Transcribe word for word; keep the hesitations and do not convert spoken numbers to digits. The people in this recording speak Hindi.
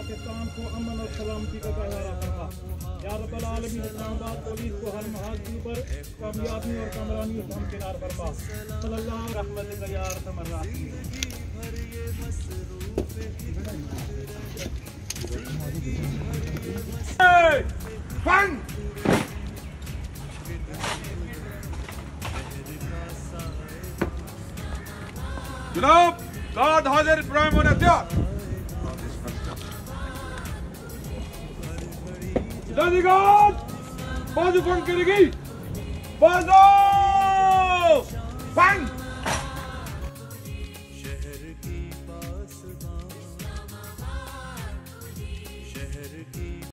पाकिस्तान को अमन और सलामती का गहवारा फरमा। या रब्बल आलमीन इस्लाम आबाद पुलिस को हर महाजी पर कामयाबी और कामरानी से हमकिनार फरमा। सल्लल्लाहु रहमतिका या अरहमर राहिमीन। Fang! जनाब गार्ड हाजिर इब्राहिम और हथियार गार्ड बाजू फंग करेगी बाजू फंग